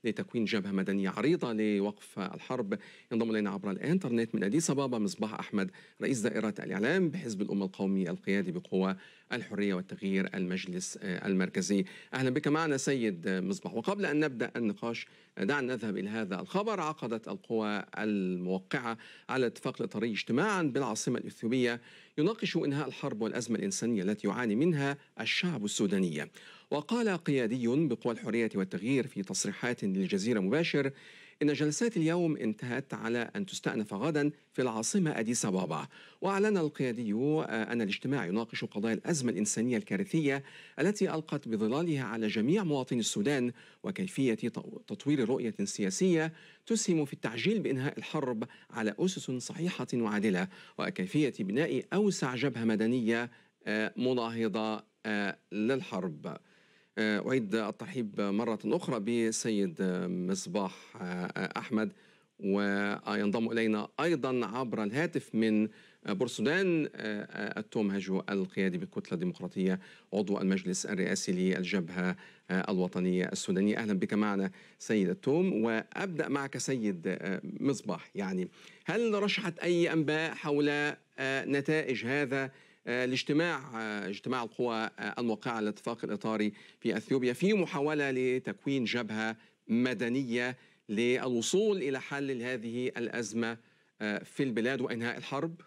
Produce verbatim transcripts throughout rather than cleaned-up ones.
لتكوين جبهة مدنية عريضة لوقف الحرب. ينضم إلينا عبر الإنترنت من أديس أبابا مصباح أحمد، رئيس دائرة الإعلام بحزب الأمة القومي القيادي بقوى الحرية والتغيير المجلس المركزي. أهلا بك معنا سيد مصباح. وقبل أن نبدأ النقاش دعنا نذهب إلى هذا الخبر. عقدت القوى الموقعة على اتفاق الإطاري اجتماعا بالعاصمة الإثيوبية يناقش إنهاء الحرب والأزمة الإنسانية التي يعاني منها الشعب السوداني. وقال قيادي بقوى الحرية والتغيير في تصريحات للجزيرة مباشر إن جلسات اليوم انتهت على أن تستأنف غدا في العاصمة أديس أبابا. وأعلن القيادي أن الاجتماع يناقش قضايا الأزمة الإنسانية الكارثية التي ألقت بظلالها على جميع مواطني السودان، وكيفية تطوير رؤية سياسية تسهم في التعجيل بإنهاء الحرب على أسس صحيحة وعادلة، وكيفية بناء أوسع جبهة مدنية مناهضة للحرب. أعيد الترحيب مرة أخرى بسيد مصباح أحمد، وينضم إلينا أيضا عبر الهاتف من بورسودان التوم هجو، القيادي بالكتلة الديمقراطية عضو المجلس الرئاسي للجبهة الوطنية السودانية. أهلا بك معنا سيد التوم. وأبدأ معك سيد مصباح، يعني هل رشحت أي أنباء حول نتائج هذا الاجتماع، اجتماع القوى الموقعة على الاتفاق الإطاري في أثيوبيا في محاولة لتكوين جبهة مدنية للوصول إلى حل لهذه الأزمة في البلاد وإنهاء الحرب؟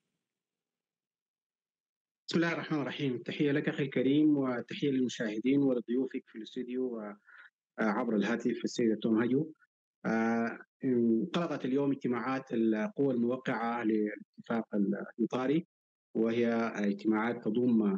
بسم الله الرحمن الرحيم. تحية لك أخي الكريم، وتحية للمشاهدين ولضيوفك في الاستوديو عبر الهاتف السيد التوم هجو. انطلقت اليوم اجتماعات القوى الموقعة للاتفاق الإطاري، وهي اجتماعات تضم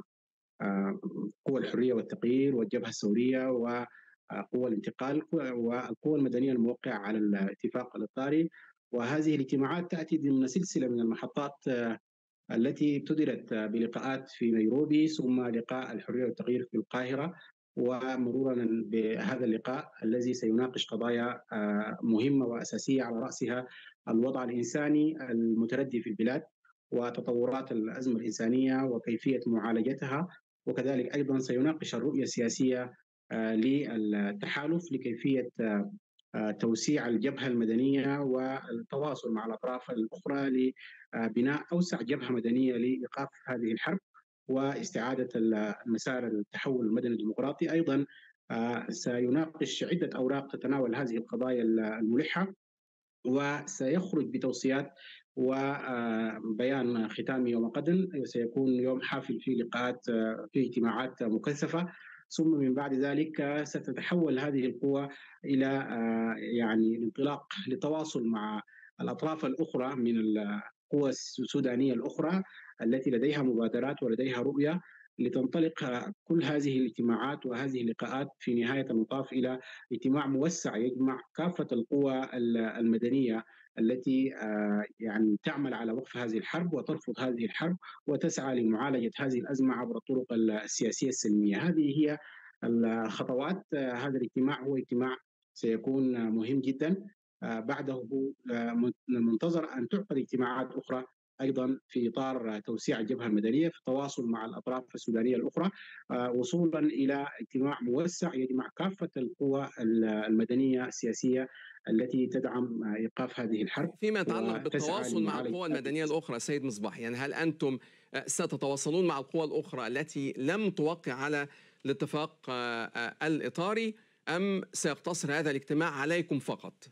قوى الحرية والتغيير والجبهة الثورية وقوى الانتقال والقوى المدنية الموقعة على الاتفاق الإطاري. وهذه الاجتماعات تأتي ضمن سلسلة من المحطات التي ابتدرت بلقاءات في نيروبي، ثم لقاء الحرية والتغيير في القاهرة، ومرورا بهذا اللقاء الذي سيناقش قضايا مهمة وأساسية على رأسها الوضع الإنساني المتردي في البلاد وتطورات الأزمة الإنسانية وكيفية معالجتها، وكذلك أيضا سيناقش الرؤية السياسية للتحالف لكيفية توسيع الجبهة المدنية والتواصل مع الأطراف الأخرى لبناء أوسع جبهة مدنية لإيقاف هذه الحرب واستعادة مسار التحول المدني الديمقراطي. أيضا سيناقش عدة أوراق تتناول هذه القضايا الملحة، وسيخرج بتوصيات وبيان ختامي يوم غد. سيكون يوم حافل فيه لقاءات، فيه اجتماعات مكثفة، ثم من بعد ذلك ستتحول هذه القوى إلى يعني الانطلاق للتواصل مع الأطراف الأخرى من القوى السودانية الأخرى التي لديها مبادرات ولديها رؤية، لتنطلق كل هذه الاجتماعات وهذه اللقاءات في نهاية المطاف إلى اجتماع موسع يجمع كافة القوى المدنية التي يعني تعمل على وقف هذه الحرب وترفض هذه الحرب وتسعى لمعالجة هذه الأزمة عبر الطرق السياسية السلمية. هذه هي الخطوات. هذا الاجتماع هو اجتماع سيكون مهم جدا. بعده منتظر أن تعقد اجتماعات أخرى أيضا في إطار توسيع الجبهة المدنية في التواصل مع الأطراف السودانية الأخرى، وصولا إلى اجتماع موسع يجمع كافة القوى المدنية السياسية التي تدعم إيقاف هذه الحرب. فيما يتعلق بالتواصل مع القوى المدنية الأخرى سيد مصباح، يعني هل أنتم ستتواصلون مع القوى الأخرى التي لم توقع على الاتفاق الإطاري، أم سيقتصر هذا الاجتماع عليكم فقط؟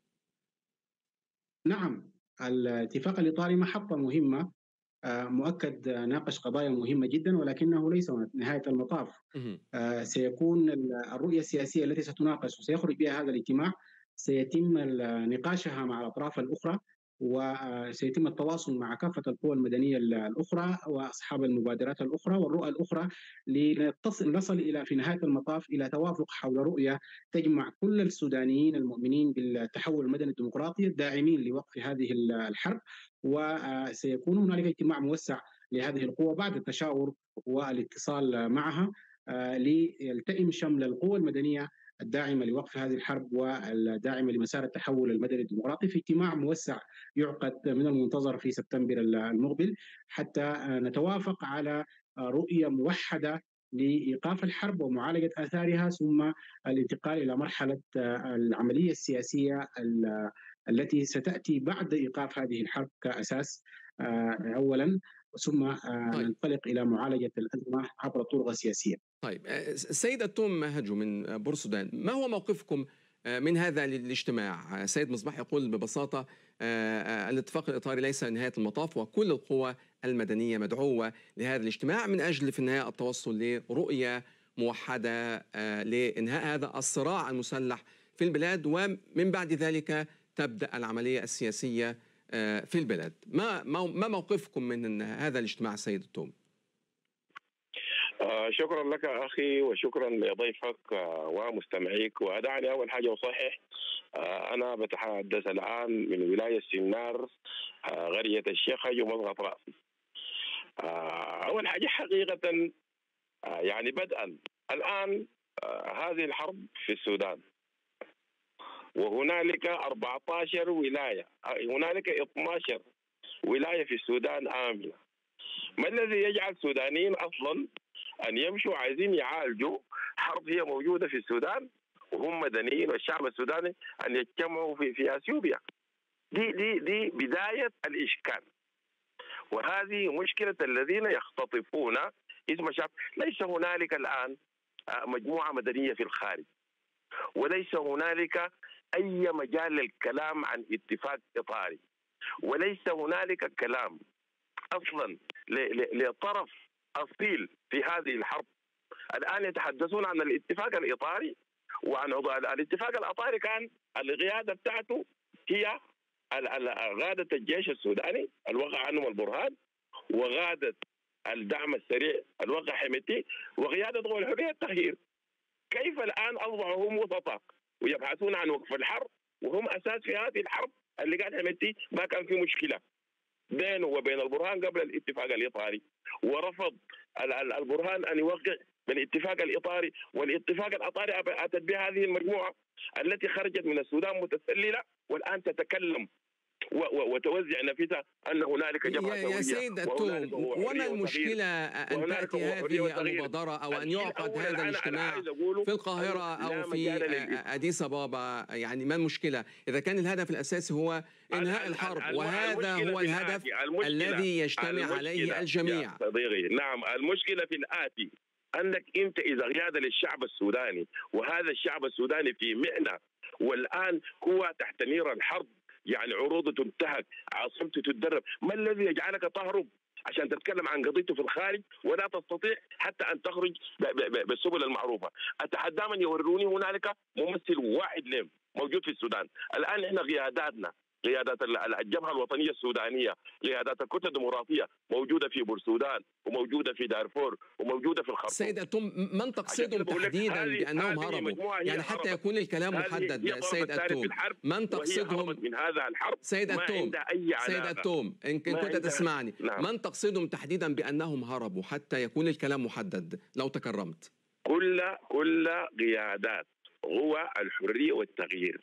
نعم، الاتفاق الإطاري محطة مهمة، مؤكد ناقش قضايا مهمة جدا، ولكنه ليس نهاية المطاف. سيكون الرؤية السياسية التي ستناقش وسيخرج بها هذا الاجتماع سيتم نقاشها مع الأطراف الأخرى، وسيتم التواصل مع كافة القوى المدنية الأخرى وأصحاب المبادرات الأخرى والرؤى الأخرى لنصل إلى في نهاية المطاف إلى توافق حول رؤية تجمع كل السودانيين المؤمنين بالتحول المدني الديمقراطي الداعمين لوقف هذه الحرب. وسيكون هنالك اجتماع موسع لهذه القوى بعد التشاور والاتصال معها ليلتئم شمل القوى المدنية الداعمة لوقف هذه الحرب والداعمة لمسار التحول المدني الديمقراطي في اجتماع موسع يعقد من المنتظر في سبتمبر المقبل، حتى نتوافق على رؤية موحدة لايقاف الحرب ومعالجه اثارها، ثم الانتقال الى مرحله العمليه السياسيه التي ستاتي بعد ايقاف هذه الحرب كاساس اولا، ثم طيب ننطلق الى معالجه الازمه عبر طرق سياسيه. طيب السيد التوم هجو من بورسودان، ما هو موقفكم من هذا الاجتماع؟ سيد مصباح يقول ببساطة الاتفاق الإطاري ليس نهاية المطاف، وكل القوى المدنية مدعوة لهذا الاجتماع من أجل في النهاية التوصل لرؤية موحدة لإنهاء هذا الصراع المسلح في البلاد، ومن بعد ذلك تبدأ العملية السياسية في البلاد. ما ما موقفكم من هذا الاجتماع سيد التوم؟ آه شكرا لك أخي، وشكرا لضيفك آه ومستمعيك. ودعني أول حاجة أصحح، آه أنا بتحدث الآن من ولاية سنار، آه غرية الشيخ هجو مضغط رأسي. آه أول حاجة حقيقة آه يعني بدءا الآن آه هذه الحرب في السودان، وهنالك أربعة عشر ولاية، هنالك اثنتا عشرة ولاية في السودان آمنة. ما الذي يجعل السودانيين أصلا أن يمشوا عايزين يعالجوا حرب هي موجودة في السودان وهم مدنيين والشعب السوداني أن يجتمعوا في في أثيوبيا؟ دي دي دي بداية الإشكال، وهذه مشكلة الذين يختطفون اسم الشعب. ليس هنالك الآن مجموعة مدنية في الخارج، وليس هنالك أي مجال للكلام عن اتفاق إطاري، وليس هنالك كلام أصلا لطرف أصيل في هذه الحرب. الآن يتحدثون عن الاتفاق الإطاري، وعن الاتفاق الإطاري كان القيادة بتاعته هي غادة الجيش السوداني الوقع عنهم البرهان، وغادة الدعم السريع الوقع حميتي، وقيادة قوى الحرية والتغيير. كيف الآن أصبحوا هم وسطاء ويبحثون عن وقف الحرب وهم أساس في هذه الحرب اللي قال حميتي ما كان في مشكلة بينه وبين البرهان قبل الاتفاق الإطاري، ورفض البرهان أن يوقع بالاتفاق الإطاري، والاتفاق الإطاري أتت بها هذه المجموعة التي خرجت من السودان متسللة والآن تتكلم وتوزع نفسها أن هنالك جبهة يا, يا سيد التوم، وما المشكلة أن تأتي هذه المبادرة أو أن يعقد هذا الاجتماع في القاهرة أو في أديس أبابا؟ يعني ما المشكلة إذا كان الهدف الأساسي هو إنهاء الحرب، وهذا هو الهدف الذي يجتمع عليه الجميع؟ صديقي نعم، المشكلة في الآتي، أنك أنت إذا غيادة للشعب السوداني، وهذا الشعب السوداني في مئنة والآن هو تحت نير الحرب، يعني عروضه تنتهك، عاصمته تتدرب، ما الذي يجعلك تهرب عشان تتكلم عن قضيته في الخارج ولا تستطيع حتى أن تخرج بالسبل المعروفة؟ أتحدى من يوروني هنالك ممثل واحد لهم موجود في السودان. الآن إحنا قياداتنا، قيادات الجبهة الوطنية السودانية، قيادات الكتلة الديمقراطية موجودة في بورسودان وموجودة في دارفور وموجودة في الخرطوم. سيد التوم، من تقصدهم تحديدا بأنهم هربوا؟ يعني حتى يكون الكلام محدد. سيد التوم، من تقصدهم من هذا الحرب؟ سيد التوم، سيد التوم إن كنت تسمعني، نعم. من تقصدهم تحديدا بأنهم هربوا حتى يكون الكلام محدد لو تكرمت؟ كل كل قيادات هو الحرية والتغيير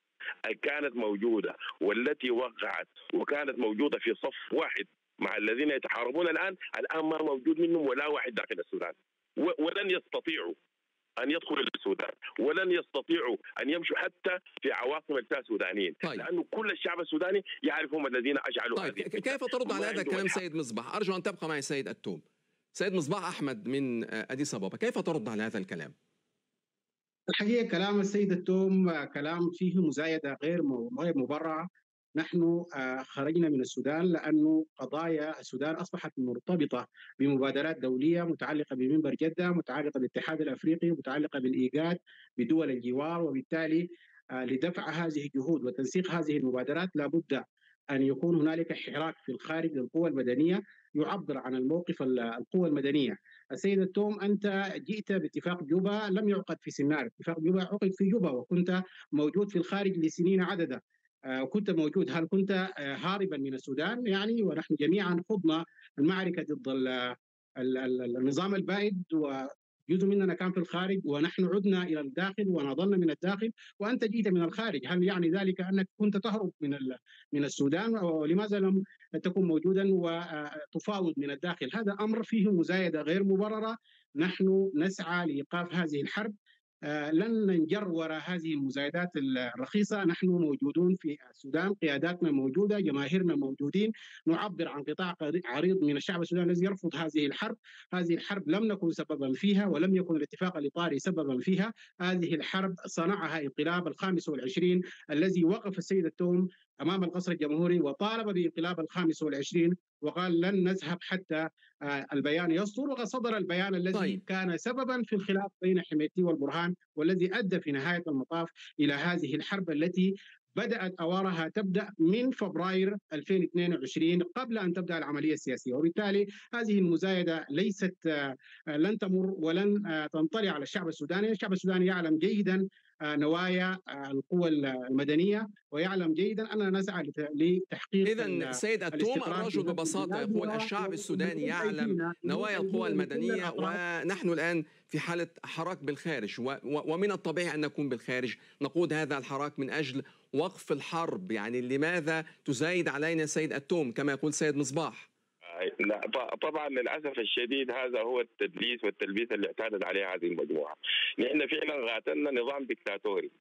كانت موجودة والتي وقعت وكانت موجودة في صف واحد مع الذين يتحاربون الآن. الآن ما موجود منهم ولا واحد داخل السودان، ولن يستطيعوا أن يدخلوا السودان، ولن يستطيعوا أن يمشوا حتى في عواصم السودانيين. طيب. لأنه كل الشعب السوداني يعرف هم الذين أشعلوا. طيب. هذه كيف ترد على هذا الكلام سيد مصباح؟ أرجو أن تبقى معي سيد التوم. سيد مصباح أحمد من أديس أبابا، كيف ترد على هذا الكلام؟ الحقيقة كلام السيد التوم كلام فيه مزايدة غير غير مبررة. نحن خرجنا من السودان لأنه قضايا السودان أصبحت مرتبطة بمبادرات دولية متعلقة بمنبر جدة، متعلقة بالاتحاد الأفريقي، متعلقة بالإيجاد بدول الجوار، وبالتالي لدفع هذه الجهود وتنسيق هذه المبادرات لابد أن يكون هنالك حراك في الخارج للقوى المدنية يعبر عن الموقف القوى المدنية. السيد التوم، أنت جئت باتفاق جوبا لم يعقد في سنار، اتفاق جوبا عقد في جوبا وكنت موجود في الخارج لسنين عددة. كنت موجود، هل كنت هاربا من السودان؟ يعني ونحن جميعا خضنا المعركة ضد النظام البائد جزء مننا كان في الخارج ونحن عدنا إلى الداخل ونضلنا من الداخل وأنت جئت من الخارج، هل يعني ذلك أنك كنت تهرب من من السودان ولماذا لم تكن موجودا وتفاوض من الداخل؟ هذا أمر فيه مزايدة غير مبررة. نحن نسعى لإيقاف هذه الحرب، لن ننجر وراء هذه المزايدات الرخيصة. نحن موجودون في السودان، قياداتنا موجودة، جماهيرنا موجودين، نعبر عن قطاع عريض من الشعب السوداني الذي يرفض هذه الحرب. هذه الحرب لم نكن سببا فيها ولم يكن الاتفاق الإطاري سببا فيها. هذه الحرب صنعها انقلاب الخامس والعشرين الذي وقف السيد التوم أمام القصر الجمهوري وطالب بانقلاب الخامس والعشرين وقال لن نذهب حتى البيان يصدر، وقد صدر البيان الذي طيب. كان سببا في الخلاف بين حميدتي والبرهان والذي أدى في نهاية المطاف إلى هذه الحرب التي بدأت أوارها تبدأ من فبراير ألفين واثنين وعشرين قبل أن تبدأ العملية السياسية. وبالتالي هذه المزايدة ليست لن تمر ولن تنطلي على الشعب السوداني. الشعب السوداني يعلم جيدا نوايا القوى المدنية ويعلم جيدا أننا نسعى لتحقيق. إذن سيد التوم الرجل ببساطة يقول الشعب السوداني يعلم نوايا القوى المدنية ونحن الآن في حالة حراك بالخارج، ومن الطبيعي أن نكون بالخارج نقود هذا الحراك من أجل وقف الحرب. يعني لماذا تزايد علينا سيد التوم كما يقول سيد مصباح؟ لا طبعا للاسف الشديد هذا هو التدليس والتلبيس اللي اعتادت عليه هذه المجموعه. نحن فعلا غاتلنا نظام دكتاتوري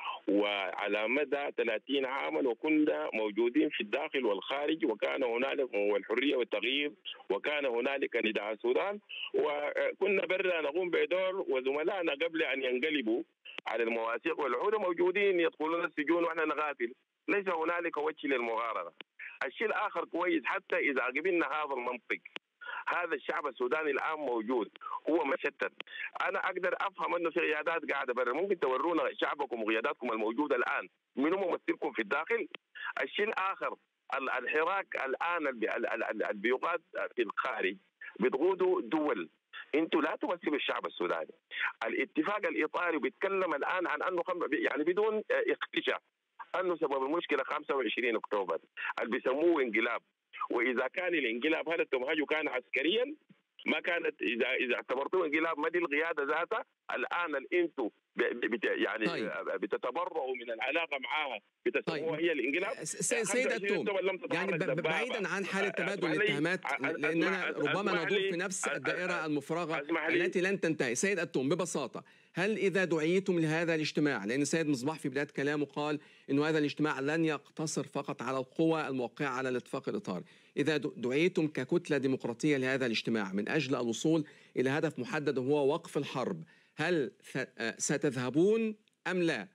وعلى مدى ثلاثين عاما وكنا موجودين في الداخل والخارج، وكان هنالك الحريه والتغيير وكان هنالك نداء السودان، وكنا برا نقوم بدور وزملائنا قبل ان ينقلبوا على المواثيق والعهود موجودين يدخلون السجون واحنا نقاتل. ليس هنالك وجه للمغارره. الشيء الآخر كويس، حتى إذا قبلنا هذا المنطق، هذا الشعب السوداني الآن موجود هو مشتت. أنا أقدر أفهم أنه في قيادات قاعدة برا، ممكن تورونا شعبكم وقياداتكم الموجودة الآن، منو ممثلكم في الداخل؟ الشيء الآخر الحراك الآن اللي بيقاد في الخارج بتقودوا دول، انتوا لا تمثلوا الشعب السوداني. الاتفاق الإطاري بيتكلم الآن عن أنه يعني بدون اختشاء أنه سبب المشكلة خمسة وعشرين أكتوبر اللي بيسموه انقلاب، وإذا كان الانقلاب هذا التمهج كان عسكريا ما كانت، إذا إذا اعتبرتوه انقلاب ما دي القيادة ذاتها الآن الانتو بت يعني طيب. بتتبرعوا من العلاقة معاها بتسموها طيب. هي الانقلاب. سيد التوم يعني بعيدا عن حالة تبادل الاتهامات لأننا ربما ندور في نفس الدائرة المفرغة التي لن تنتهي. سيد التوم ببساطة، هل إذا دعيتم لهذا الاجتماع، لأن السيد مصباح في بداية كلامه قال إنه هذا الاجتماع لن يقتصر فقط على القوى الموقعة على الاتفاق الإطاري، إذا دعيتم ككتلة ديمقراطية لهذا الاجتماع من أجل الوصول إلى هدف محدد وهو وقف الحرب، هل ستذهبون أم لا؟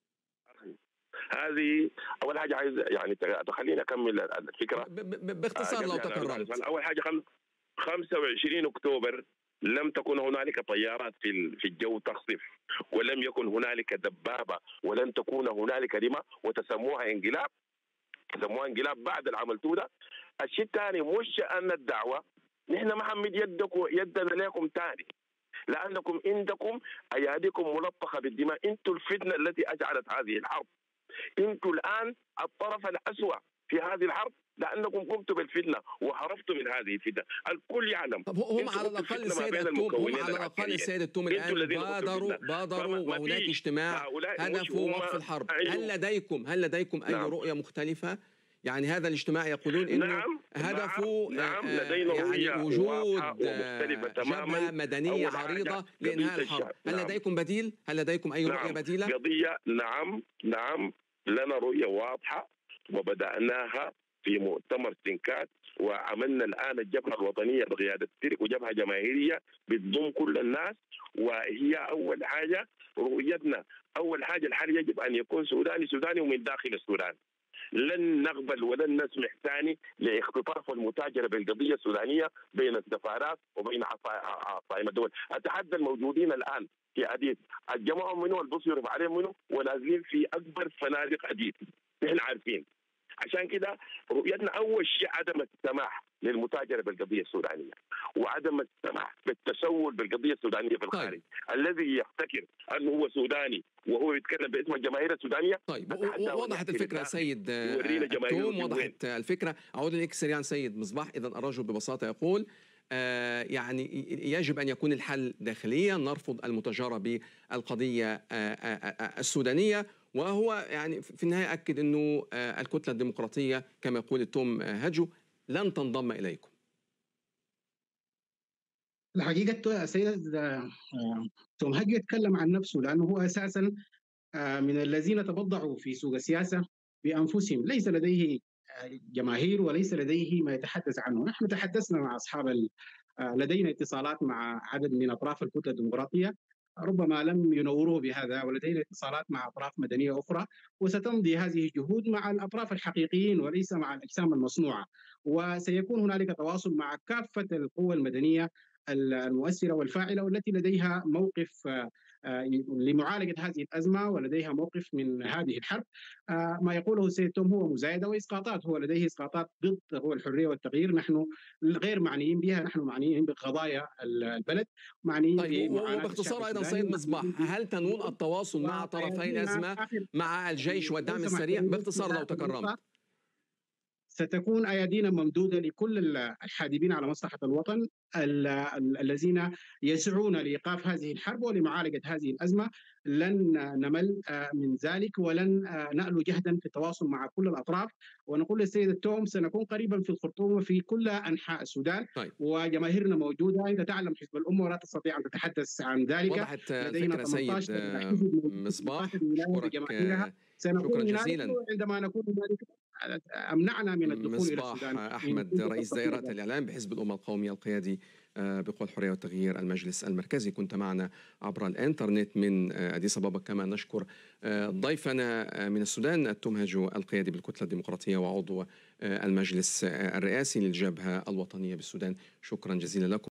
هذه أول حاجة عايز يعني تخليني أكمل الفكرة باختصار لو تكرمت. أول حاجة خمسة وعشرين أكتوبر لم تكن هنالك طيارات في في الجو تقصف، ولم يكن هنالك دبابة، ولن تكون هنالك دماء وتسموها انقلاب، تسموها انقلاب بعد العملتوا ده. الشيء الثاني مش أن الدعوة نحن ما حنمد يدكم يدنا لكم ثاني، لأنكم عندكم أياديكم ملطخة بالدماء، أنتم الفتنة التي أجعلت هذه الحرب، أنتم الآن الطرف الأسوأ في هذه الحرب لأنكم قمتوا بالفتنة وهربتوا من هذه الفتنة. الكل يعلم. طب هم على الأقل السيد التوم هم على الأقل السيد التوم الآن بادروا بادروا وهناك اجتماع هدفه وقف الحرب. هل لديكم هل لديكم أي نعم. رؤية مختلفة؟ يعني هذا الاجتماع يقولون إنه نعم هدفه نعم لدينا يعني وجود جبهة مدنية عريضة لإنهاء الحرب. هل نعم لديكم بديل؟ هل لديكم أي نعم رؤية بديلة؟ قضية نعم نعم لنا رؤية واضحة وبدأناها في مؤتمر سنكات، وعملنا الآن الجبهة الوطنية بقيادة ترك وجبهة جماهيرية بتضم كل الناس. وهي أول حاجة رؤيتنا، أول حاجة الحل يجب أن يكون سوداني سوداني ومن داخل السودان. لن نقبل ولن نسمح ثاني لاختطاف والمتاجرة بالقضية السودانية بين السفارات وبين عصائم الدول. أتحدى الموجودين الآن في أديس الجماعة منه البص يرفع عليهم منه ونازلين في أكبر فنادق أديس، نحن عارفين. عشان كده رؤيتنا أول شيء عدم السماح للمتاجرة بالقضية السودانية، وعدم السماح بالتسول بالقضية السودانية في الخارج. طيب. الذي يفتكر أنه هو سوداني وهو يتكلم باسم الجماهير السودانية. طيب وضحت الفكرة سيد التوم، وضحت الفكرة. أعود إليك سريعا سيد مصباح. إذا الرجل ببساطة يقول يعني يجب أن يكون الحل داخليا، نرفض المتجارة بالقضية السودانية. وهو يعني في النهاية أكد أنه الكتلة الديمقراطية كما يقول توم هاجو لن تنضم إليكم. الحقيقة السيد توم هاجو يتكلم عن نفسه، لأنه هو أساسا من الذين تبضعوا في سوق السياسة بأنفسهم، ليس لديه جماهير وليس لديه ما يتحدث عنه. نحن تحدثنا مع أصحاب ال... لدينا اتصالات مع عدد من أطراف الكتلة الديمقراطية، ربما لم ينوروه بهذا، ولدينا اتصالات مع أطراف مدنية أخرى، وستمضي هذه الجهود مع الأطراف الحقيقيين وليس مع الأجسام المصنوعة. وسيكون هنالك تواصل مع كافة القوى المدنية المؤثرة والفاعلة، والتي لديها موقف لمعالجة هذه الأزمة ولديها موقف من هذه الحرب. ما يقوله السيد توم هو مزايدة وإسقاطات، هو لديه إسقاطات ضد هو الحرية والتغيير، نحن غير معنيين بها، نحن معنيين بقضايا البلد، معنيين طيب. وباختصار أيضا سيد مصباح، هل تنوون التواصل مع طرفي الأزمة، مع الجيش والدعم السريع؟ باختصار لو تكرمت. ستكون أيدينا ممدودة لكل الحادبين على مصلحة الوطن الذين يسعون لإيقاف هذه الحرب ولمعالجة هذه الأزمة. لن نمل من ذلك ولن نألو جهدا في التواصل مع كل الأطراف. ونقول للسيد التوم سنكون قريبا في الخرطوم وفي كل أنحاء السودان. طيب. وجماهيرنا موجودة، أنت تعلم حزب الأمة ولا تستطيع أن تتحدث عن ذلك. وضحت الفكرة سيد مصباح. شكرا سنكون جزيلا. عندما نكون أمنعنا من الدخول إلى السودان. أحمد رئيس دائرة الإعلام بحزب الأمة القومي القيادي بقوى الحرية والتغيير المجلس المركزي، كنت معنا عبر الإنترنت من أديس أبابا. كما نشكر ضيفنا من السودان توم هاجو القيادي بالكتلة الديمقراطية وعضو المجلس الرئاسي للجبهة الوطنية بالسودان. شكرا جزيلا لكم.